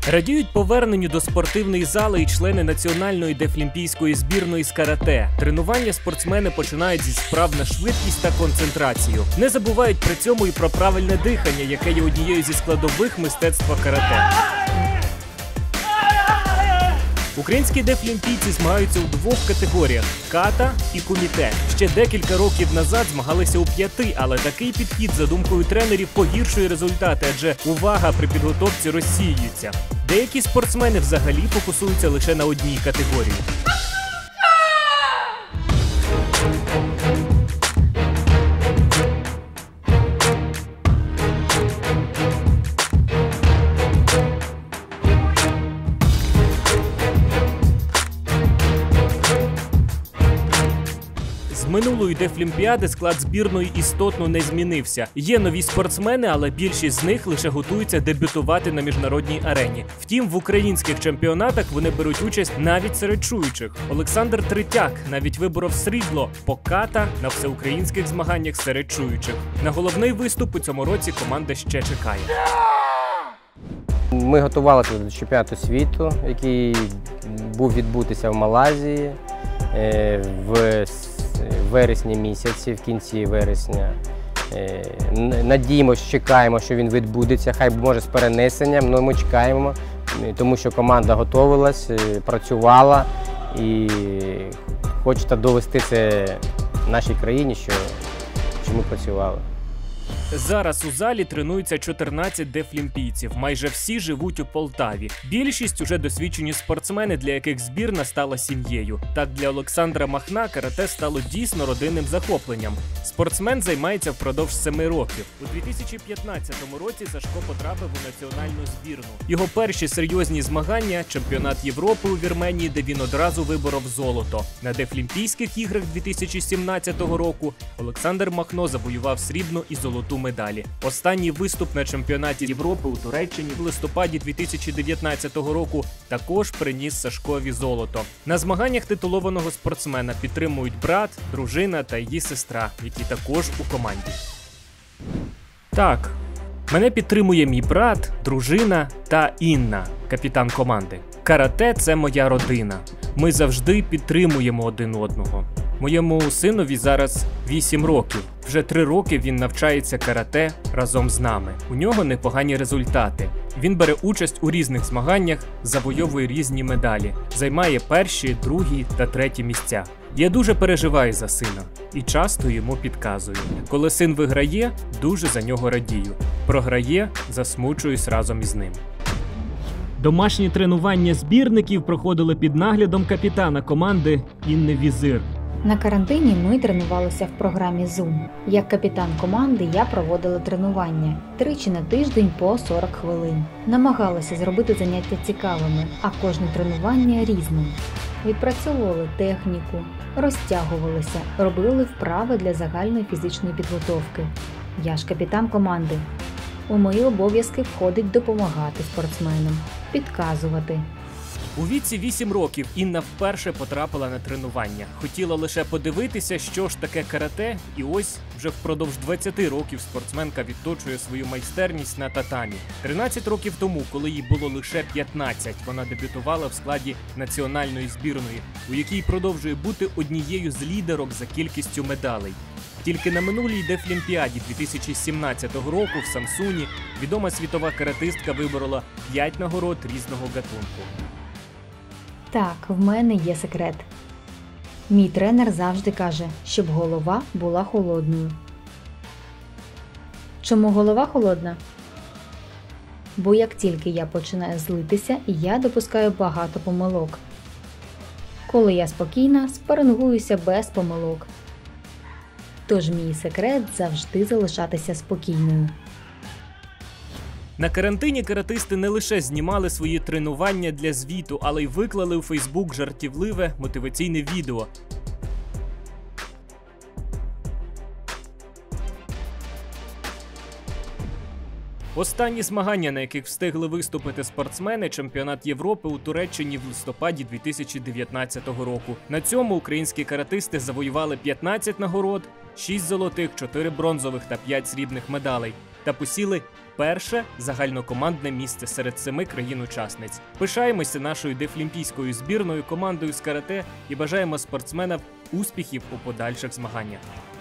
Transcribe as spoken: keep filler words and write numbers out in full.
Радіють поверненню до спортивної зали і члени національної дефлімпійської збірної з карате. Тренування спортсмени починають зі справ на швидкість та концентрацію. Не забувають при цьому і про правильне дихання, яке є однією зі складових мистецтва карате. Українські дефлімпійці змагаються у двох категоріях – ката і куміте. Ще декілька років назад змагалися у п'яти, але такий підхід, за думкою тренерів, погіршує результати, адже увага при підготовці розсіюється. Деякі спортсмени взагалі фокусуються лише на одній категорії. З минулої дефлімпіади склад збірної істотно не змінився. Є нові спортсмени, але більшість з них лише готуються дебютувати на міжнародній арені. Втім, в українських чемпіонатах вони беруть участь навіть серед чуючих. Олександр Третяк навіть виборов срібло по ката на всеукраїнських змаганнях серед чуючих. На головний виступ у цьому році команда ще чекає. Ми готувалися до чемпіонату світу, який був відбутися в Малайзії в вересні місяці, в кінці вересня. Надіємося, чекаємо, що він відбудеться, хай може з перенесенням, але ми чекаємо, тому що команда готувалась, працювала і хоче довести це нашій країні, що, що ми працювали. Зараз у залі тренуються чотирнадцять дефлімпійців. Майже всі живуть у Полтаві. Більшість уже досвідчені спортсмени, для яких збірна стала сім'єю. Так, для Олександра Махна карате стало дійсно родинним захопленням. Спортсмен займається впродовж семи років. У дві тисячі п'ятнадцятому році Сашко потрапив у національну збірну. Його перші серйозні змагання – чемпіонат Європи у Вірменії, де він одразу виборов золото. На Дефлімпійських іграх дві тисячі сімнадцятого року Олександр Махно завоював срібну і золоту медалі. Останній виступ на чемпіонаті Європи у Туреччині в листопаді дві тисячі дев'ятнадцятого року також приніс Сашкові золото. На змаганнях титулованого спортсмена підтримують брат, дружина та її сестра, які також у команді. Так, мене підтримує мій брат, дружина та Інна, капітан команди. Карате – це моя родина. Ми завжди підтримуємо один одного. Моєму синові зараз вісім років. Вже три роки він навчається карате разом з нами. У нього непогані результати. Він бере участь у різних змаганнях, завойовує різні медалі, займає перші, другі та треті місця. Я дуже переживаю за сина і часто йому підказую. Коли син виграє, дуже за нього радію. Програє, засмучуюсь разом із ним. Домашні тренування збірників проходили під наглядом капітана команди Інни Візир. На карантині ми тренувалися в програмі Zoom. Як капітан команди я проводила тренування тричі на тиждень по сорок хвилин. Намагалася зробити заняття цікавими, а кожне тренування різним. Відпрацьовували техніку, розтягувалися, робили вправи для загальної фізичної підготовки. Я ж капітан команди. У мої обов'язки входить допомагати спортсменам, підказувати. У віці вісім років Інна вперше потрапила на тренування. Хотіла лише подивитися, що ж таке карате, і ось вже впродовж двадцяти років спортсменка відточує свою майстерність на татамі. тринадцять років тому, коли їй було лише п'ятнадцять, вона дебютувала в складі національної збірної, у якій продовжує бути однією з лідерок за кількістю медалей. Тільки на минулій дефлімпіаді дві тисячі сімнадцятого року в Самсуні відома світова каратистка виборола п'ять нагород різного гатунку. Так, в мене є секрет. Мій тренер завжди каже, щоб голова була холодною. Чому голова холодна? Бо як тільки я починаю злитися, я допускаю багато помилок. Коли я спокійна, спарингуюся без помилок. Тож мій секрет – завжди залишатися спокійною. На карантині каратисти не лише знімали свої тренування для звіту, але й виклали у Фейсбук жартівливе мотиваційне відео. Останні змагання, на яких встигли виступити спортсмени – чемпіонат Європи у Туреччині в листопаді дві тисячі дев'ятнадцятого року. На цьому українські каратисти завоювали п'ятнадцять нагород, шість золотих, чотири бронзових та п'ять срібних медалей. та посіли перше загальнокомандне місце серед семи країн-учасниць. Пишаємося нашою дефлімпійською збірною командою з карате і бажаємо спортсменам успіхів у подальших змаганнях.